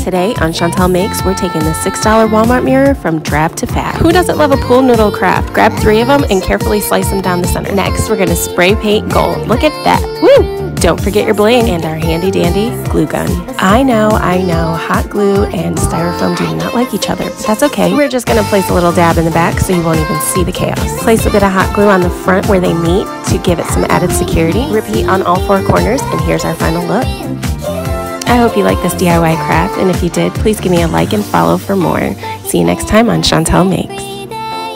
Today on Chantel Makes, we're taking the $6 Walmart mirror from drab to fat. Who doesn't love a pool noodle craft? Grab 3 of them and carefully slice them down the center. Next, we're going to spray paint gold. Look at that. Woo! Don't forget your bling and our handy dandy glue gun. I know, hot glue and styrofoam do not like each other, but that's okay. We're just going to place a little dab in the back so you won't even see the chaos. Place a bit of hot glue on the front where they meet to give it some added security. Repeat on all 4 corners, and here's our final look. I hope you liked this DIY craft, and if you did, please give me a like and follow for more. See you next time on Chantel Makes.